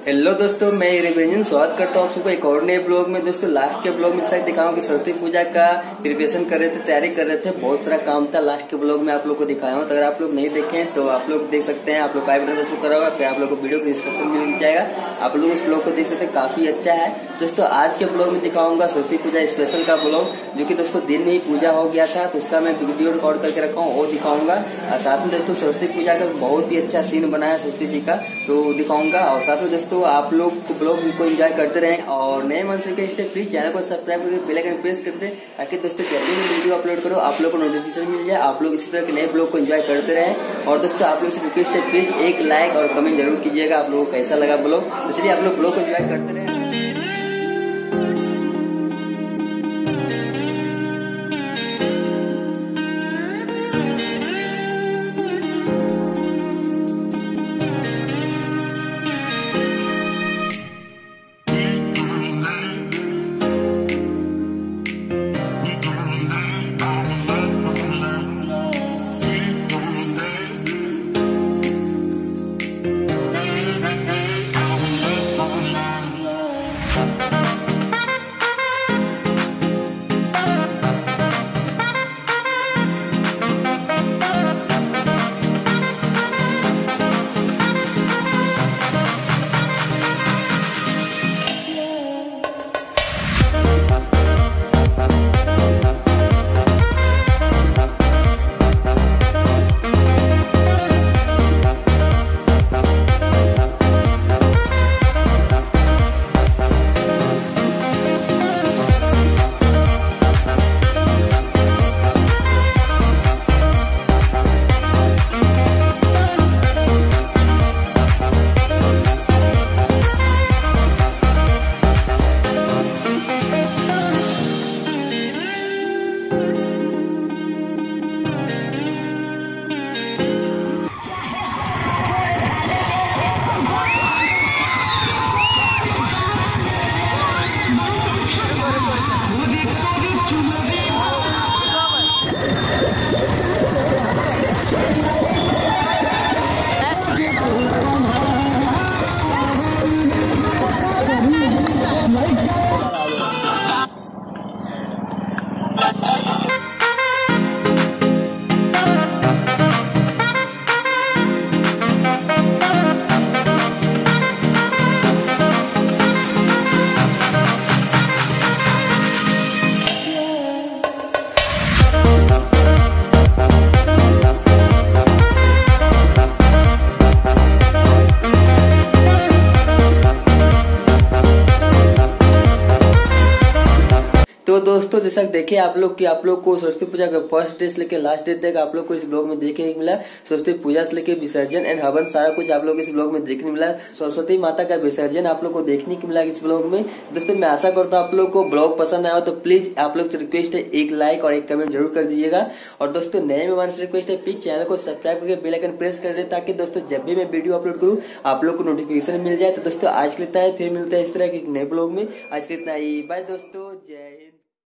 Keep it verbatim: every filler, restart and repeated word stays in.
Hello दोस्तों, मैं रिवेंजन स्वागत करता हूँ आप सबको एक और नए ब्लॉग में। दोस्तों लास्ट के ब्लॉग में शायद दिखाऊं कि सरस्वती पूजा का प्रिपरेशन कर रहे थे, तैयारी कर रहे थे, बहुत सारा काम था। लास्ट के ब्लॉग में आप लोग को दिखाया हूँ, तो अगर आप लोग नहीं देखें तो आप लोग देख सकते हैं। आप लोग का बटन शुरू करा होगा, फिर आप लोग को वीडियो को डिस्क्रिप्शन में मिल जाएगा, आप लोग उस ब्लॉग को देख सकते हैं, काफी अच्छा है। दोस्तों आज के ब्लॉग में दिखाऊंगा सरस्वती पूजा स्पेशल का ब्लॉग, जो कि दोस्तों दिन में ही पूजा हो गया था, तो उसका मैं वीडियो रिकॉर्ड करके रखा हूँ, वो दिखाऊंगा। और साथ में दोस्तों सरस्वती पूजा का बहुत ही अच्छा सीन बनाया सरस्वती जी का, तो दिखाऊंगा। और साथ में दोस्तों आप लोग ब्लॉग को एंजॉय करते रहें, और नए मन से प्लीज चैनल को सब्सक्राइब करके बेल आइकन प्रेस कर दें, ताकि दोस्तों जब भी मैं वीडियो अपलोड करो आप लोग को नोटिफिकेशन मिल जाए, आप लोग इसी तरह के नए ब्लॉग को एंजॉय करते रहें। और दोस्तों आप लोग से रिक्वेस्ट है, प्लीज एक लाइक और कमेंट जरूर कीजिएगा, आप लोगों को कैसा लगा ब्लॉग, इसलिए आप लोग ब्लॉग को एंजॉय करते रहें। तो दोस्तों जैसा देखिए आप लोग कि आप लोग को सरस्वती पूजा का फर्स्ट डे से लेकर लास्ट डे तक आप लोग को इस ब्लॉग में देखने को मिला। सरस्वती पूजा से लेकर विसर्जन एंड हवन सारा कुछ आप लोग इस ब्लॉग में देखने मिला। सरस्वती माता का विसर्जन आप लोग को देखने को मिला इस ब्लॉग में। दोस्तों मैं आशा करता हूँ आप लोग को ब्लॉग पसंद आया, तो प्लीज आप लोग से रिक्वेस्ट है एक लाइक और एक कमेंट जरूर कर दीजिएगा। और दोस्तों नए मेहमान से रिक्वेस्ट है, प्लीज चैनल को सब्सक्राइब करके बेल आइकन प्रेस कर दे, ताकि दोस्तों जब भी मैं वीडियो अपलोड करूँ आप लोग को नोटिफिकेशन मिल जाए। तो दोस्तों आज के लिए इतना है, फिर मिलते हैं इस तरह के नए ब्लॉग में। आज के लिए इतना ही, बाय दोस्तों।